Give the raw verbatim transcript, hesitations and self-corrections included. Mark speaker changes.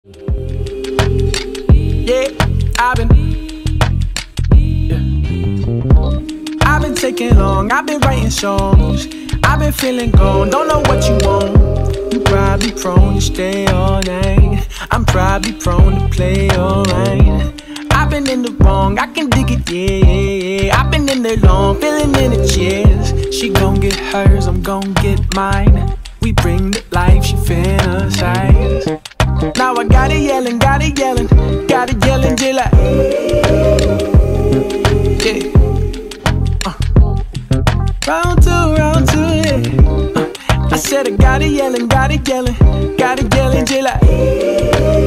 Speaker 1: Yeah, I've been, yeah. I've been taking long, I've been writing songs, I've been feeling gone, don't know what you want. You probably prone to stay all night, I'm probably prone to play alright. I've been in the wrong, I can dig it, yeah, yeah, yeah. I've been in there long, feeling in the chairs. She gon' get hers, I'm gon' get mine. We bring the life, she fantasize. Now I got it yelling, got it yelling, got it yelling till I, yeah. uh. Round two, round two, yeah. uh. I said I got it yelling, got it yelling, got it yelling till I,